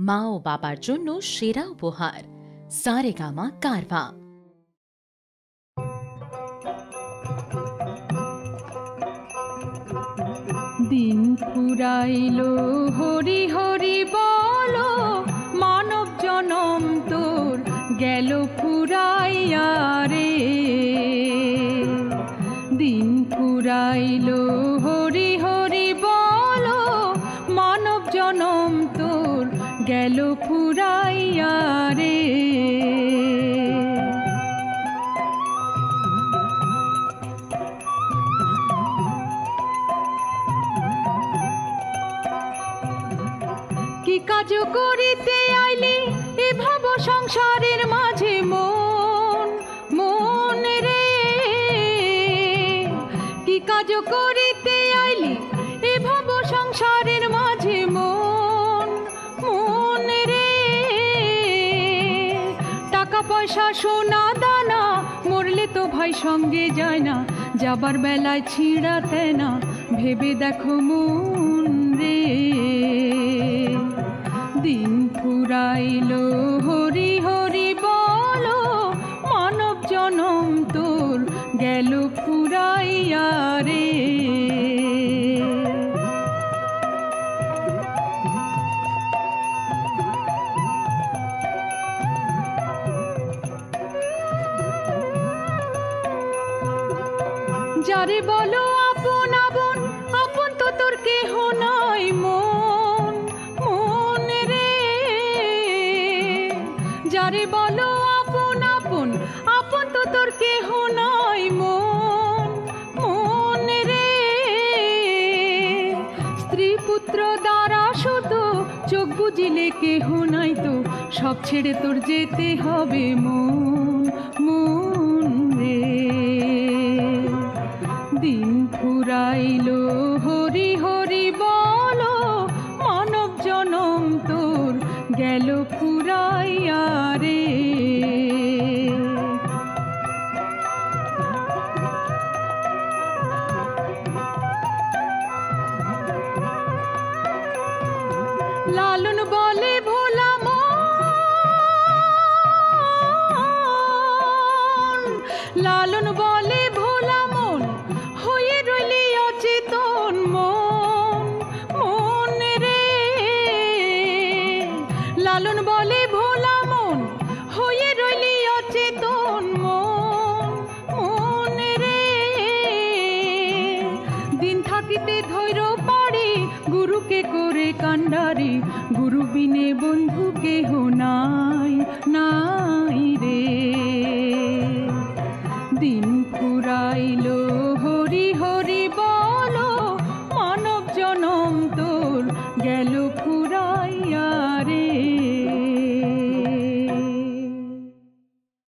মা ও বাবার জন্য সেরা উপহার সারেগামা কারভা। দিন ফুরাইলো হরি হরি বলো, মানব জনম তোর গেল ফুরাইয়া রে। দিন ফুরাইলো হরি হরি বলো, মানব জনম তোর গেল ফুরাইয়া রে। কি কাজ করিতে আইলি এ ভব সংসারের মাঝে মন মন রে। কি কাজ করিতে আইলি এ ভব সংসারের মাঝে মন মন রে। টাকা পয়সা সোনা দানা মরলে তো ভাই সঙ্গে যায় না, যাবার বেলায় ছিঁড়াতে না ভেবে দেখো মন রে। দিন ফুরাইলো হরি হরি বলো, মানব জনম তোর গেল ফুরাইয়া রে। যারে বলো আপন আপন, আপন তো তোর কেহ নাই মন মন রে। যারে বলো আপন আপন, আপন তো তোর কেহ নাই মন মন রে। স্ত্রী পুত্র দ্বারা শুধু চোখ বুঝিলে কেহ নাই তো, সব ছেড়ে তোর যেতে হবে মন মন রে। দিন ফুরাইলো হরি হরি বলো, মানব জনম তোর গেল ফুরাইয়া রে। লালন বলে ভোলা মন, লালন বলে ভোলা মন হয়ে রইলি অচেতন মন মন রে। লালন বলে ভোলা মন হয়ে রইলি অচেতন মন মন রে। দিন থাকিতে ধৈর্য পারি গুরুকে করে কান্ডারি, গুরু বিনে বন্ধু কেহ নাই নাই রে। দিন ফুরাইলো হরি হরি বল